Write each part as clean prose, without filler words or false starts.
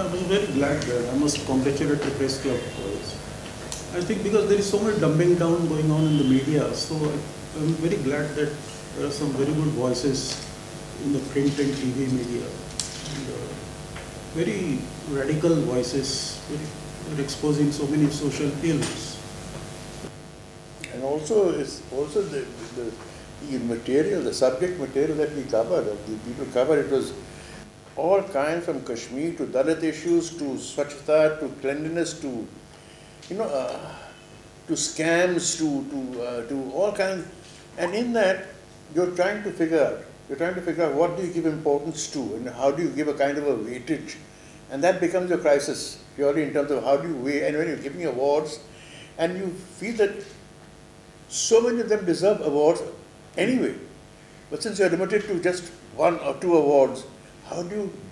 I was very glad that I must congratulate the press club. I think because there is so much dumbing down going on in the media, so I'm very glad that there are some very good voices in the print and TV media. And, very radical voices, very exposing so many social ills. And also, it's also the material, the subject material that we covered, the people covered, it was all kinds from Kashmir to Dalit issues to Swachhata to cleanliness to, to scams to all kinds. And in that, you're trying to figure out what do you give importance to and how do you give a kind of a weightage. And that becomes your crisis, purely in terms of how do you weigh, and when you're giving awards, and you feel that so many of them deserve awards anyway. But since you're limited to just 1 or 2 awards, how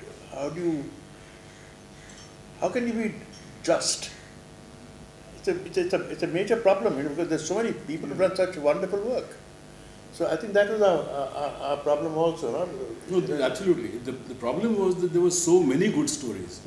can you be just? It's a major problem, because there's so many people who've done such wonderful work. So I think that was our problem also, no? No, absolutely. The problem was that there were so many good stories.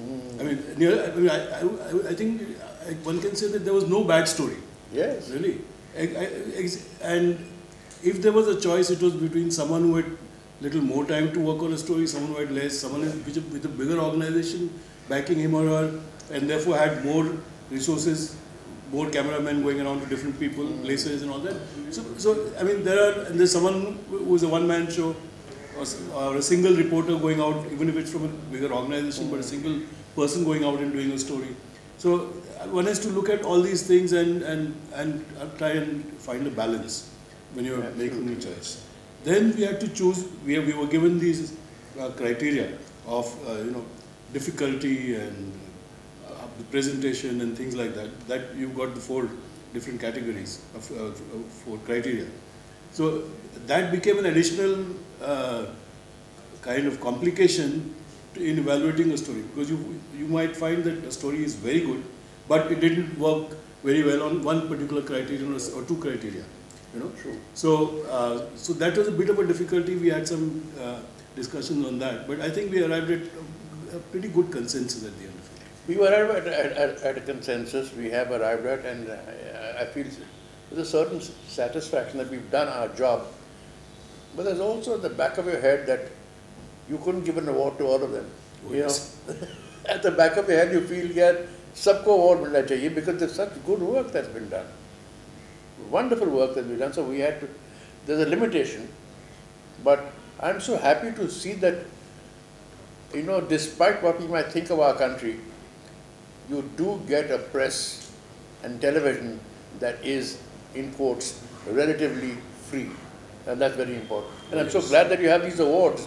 I think one can say that there was no bad story. Yes. Really. And if there was a choice, it was between someone who had little more time to work on a story, someone who had less, someone with a bigger organization backing him or her, and therefore had more resources, more cameramen going around to different people, places and all that. So I mean, there's someone who's a one-man show, or a single reporter going out, even if it's from a bigger organization, but a single person going out and doing a story. So one has to look at all these things and try and find a balance when you're making a choice. Then we had to choose. We were given these criteria of difficulty and the presentation and things like that. That you've got the 4 different categories of 4 criteria. So that became an additional kind of complication in evaluating a story, because you might find that a story is very good, but it didn't work very well on one particular criterion or 2 criteria. True. So that was a bit of a difficulty. We had some discussions on that, but I think we arrived at a pretty good consensus at the end of it. We arrived at a consensus. We have arrived at, and I feel there's a certain satisfaction that we've done our job. But there's also at the back of your head that you couldn't give an award to all of them. Oh, yes. At the back of your head, you feel, yeah, sabko award milna chahiye, because there's such good work that's been done. Wonderful work that we've done. So we had to, there's a limitation, but I'm so happy to see that, despite what we might think of our country, you do get a press and television that is, in quotes, relatively free. And that's very important. And I'm so glad that you have these awards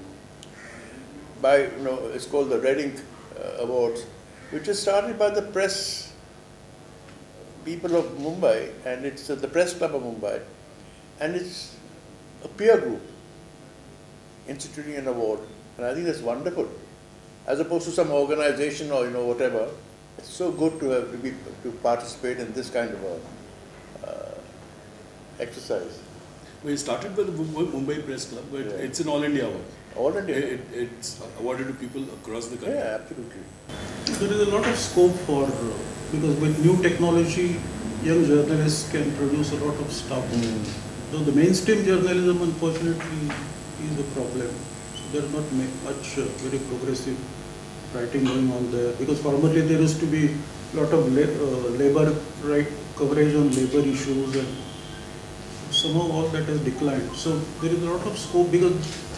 by, it's called the RedInk Awards, which is started by the press people of Mumbai, and it's the Press Club of Mumbai, and it's a peer group instituting an award, and I think that's wonderful, as opposed to some organization or whatever. It's so good to participate in this kind of a exercise. We started with the Mumbai Press Club, but it's an all India award. All India. It's awarded to people across the country. Yeah, absolutely. There is a lot of scope for, because with new technology, young journalists can produce a lot of stuff. Though the mainstream journalism, unfortunately, is a problem. So there is not much very progressive writing going on there. Because formerly there used to be a lot of labor coverage on labor issues, and somehow all that has declined. So there is a lot of scope, because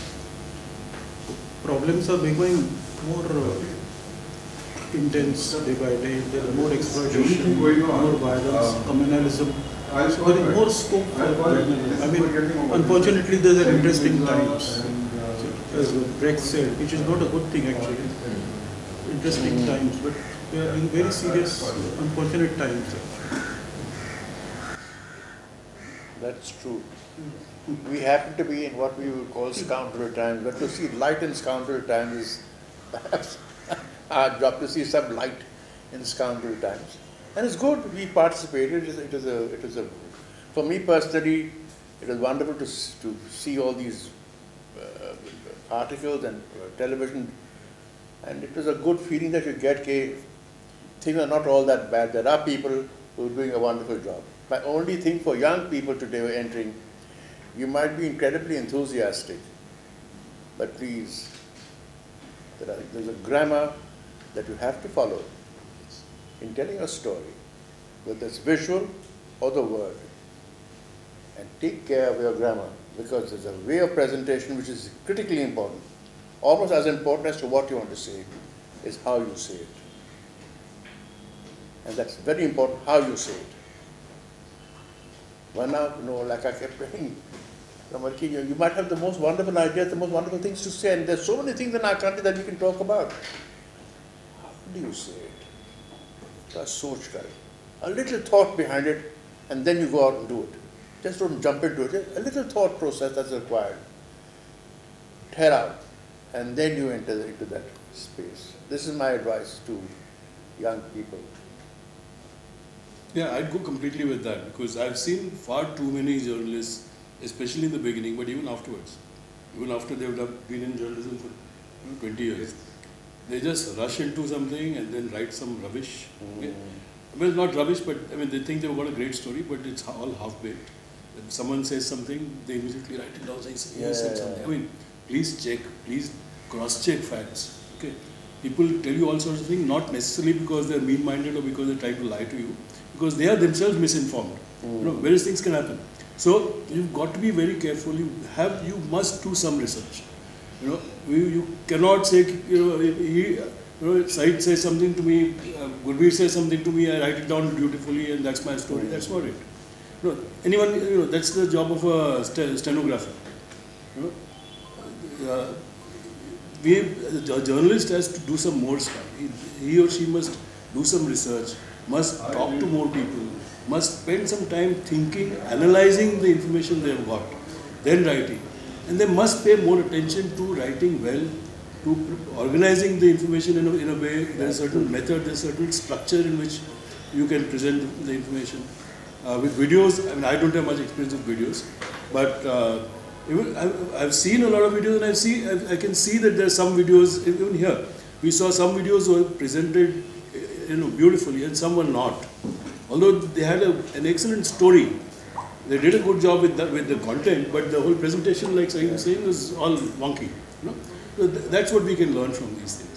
problems are becoming more intense day by day. There is more exploitation, more violence, communalism. So there is more scope for journalism. I mean, unfortunately, there are interesting times. So, as Brecht said, which is not a good thing actually. Interesting times, but we are in very serious, unfortunate times. That's true. We happen to be in what we would call scoundrel times, but to see light in scoundrel times is perhaps our job, to see some light in scoundrel times. And it's good, we participated. It is a, for me personally, it was wonderful to see all these articles and television And it was a good feeling that you get, okay, things are not all that bad. There are people who are doing a wonderful job. My only thing for young people today who are entering, you might be incredibly enthusiastic, but please, there's a grammar that you have to follow in telling a story, whether it's visual or the word. And take care of your grammar, because there's a way of presentation which is critically important. Almost as important as to what you want to say is how you say it. And that's very important, how you say it. One now, like I kept saying, you might have the most wonderful ideas, the most wonderful things to say, and there's so many things in our country that we can talk about. How do you say it? Soch kar. A little thought behind it, and then you go out and do it. Just don't jump into it. A little thought process that's required. Tear out, and then you enter into that space. This is my advice to young people. Yeah, I'd go completely with that, because I've seen far too many journalists, especially in the beginning, but even afterwards. Even after they would have been in journalism for 20 years. They just rush into something and then write some rubbish. Okay? Well, not rubbish, but I mean, they think they've got a great story, but it's all half-baked. If someone says something, they immediately write it down saying, he said something. I mean, please check, please cross-check facts. Okay? People tell you all sorts of things, not necessarily because they're mean-minded or because they're trying to lie to you, because they are themselves misinformed. Various things can happen. So you've got to be very careful. You must do some research. You cannot say, Said says something to me, Gurveer says something to me, I write it down beautifully, and that's my story. That's not it. Anyone, that's the job of a stenographer. A journalist has to do some more stuff. He or she must do some research, must talk to more people, must spend some time thinking, analyzing the information they have got, then writing. And they must pay more attention to writing well, to organizing the information in a way. There's a certain method, there's a certain structure in which you can present the information. With videos, I mean, I don't have much experience with videos, but I've seen a lot of videos, and I can see that there's some videos, even here, we saw some videos were presented beautifully, and some were not. Although they had an excellent story, they did a good job with the content, but the whole presentation, like Saeed was saying, was all wonky. So that's what we can learn from these things.